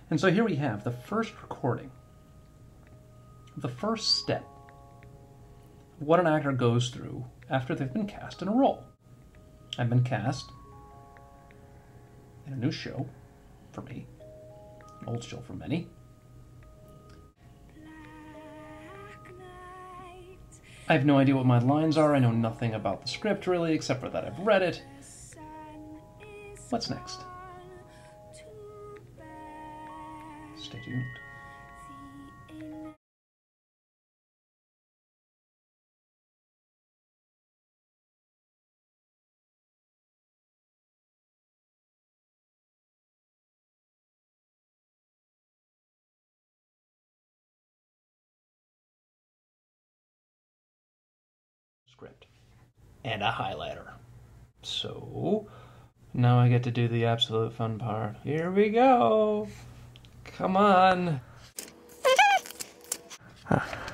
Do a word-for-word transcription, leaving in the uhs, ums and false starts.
And so here we have the first recording, the first step, what an actor goes through after they've been cast in a role. I've been cast in a new show for me, an old show for many. I have no idea what my lines are. I know nothing about the script really, except for that I've read it. What's next? Stay tuned. Script and a highlighter. So now I get to do the absolute fun part. Here we go. Come on.